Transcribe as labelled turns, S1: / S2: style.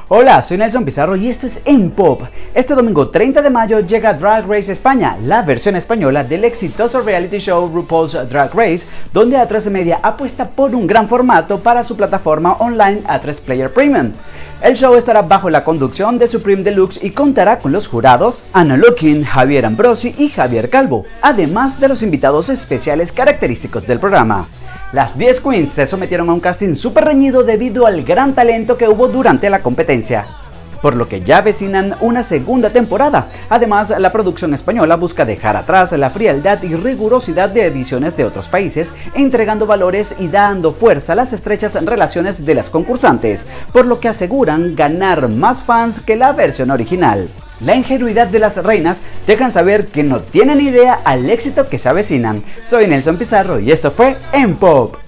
S1: Hola, soy Nelson Pizarro y esto es En Pop. Este domingo 30 de mayo llega Drag Race España, la versión española del exitoso reality show RuPaul's Drag Race, donde A3 Media apuesta por un gran formato para su plataforma online A3 Player Premium. El show estará bajo la conducción de Supreme Deluxe y contará con los jurados Ana Lokin, Javier Ambrosi y Javier Calvo, además de los invitados especiales característicos del programa. Las 10 queens se sometieron a un casting súper reñido debido al gran talento que hubo durante la competencia, por lo que ya avecinan una segunda temporada. Además, la producción española busca dejar atrás la frialdad y rigurosidad de ediciones de otros países, entregando valores y dando fuerza a las estrechas relaciones de las concursantes, por lo que aseguran ganar más fans que la versión original. La ingenuidad de las reinas dejan saber que no tienen idea al éxito que se avecinan. Soy Nelson Pizarro y esto fue En Pop.